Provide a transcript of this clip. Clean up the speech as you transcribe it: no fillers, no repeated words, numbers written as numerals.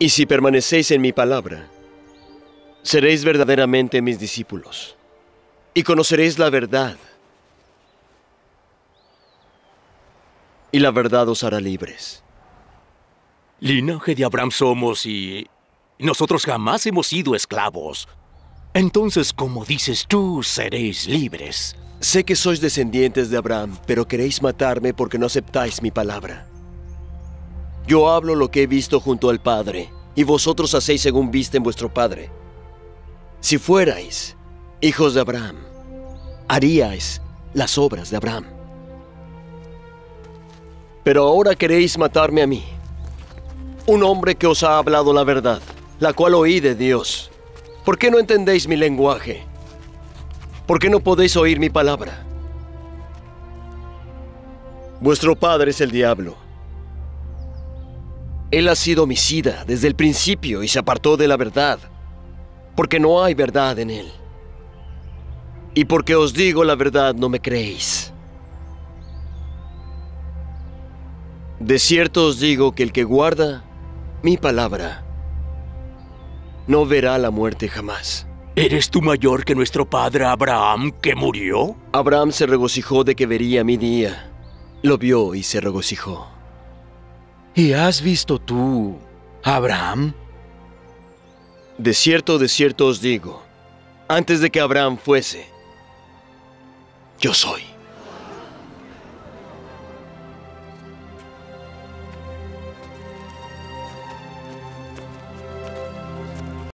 Y si permanecéis en mi palabra, seréis verdaderamente mis discípulos, y conoceréis la verdad, y la verdad os hará libres. Linaje de Abraham somos y nosotros jamás hemos sido esclavos. Entonces, como dices tú, seréis libres. Sé que sois descendientes de Abraham, pero queréis matarme porque no aceptáis mi palabra. Yo hablo lo que he visto junto al Padre, y vosotros hacéis según viste en vuestro Padre. Si fuerais hijos de Abraham, haríais las obras de Abraham. Pero ahora queréis matarme a mí, un hombre que os ha hablado la verdad, la cual oí de Dios. ¿Por qué no entendéis mi lenguaje? ¿Por qué no podéis oír mi palabra? Vuestro padre es el diablo. Él ha sido homicida desde el principio y se apartó de la verdad, porque no hay verdad en él. Y porque os digo la verdad, no me creéis. De cierto os digo que el que guarda mi palabra no verá la muerte jamás. ¿Eres tú mayor que nuestro padre Abraham, que murió? Abraham se regocijó de que vería mi día. Lo vio y se regocijó. ¿Y has visto tú, Abraham? De cierto os digo, antes de que Abraham fuese, yo soy.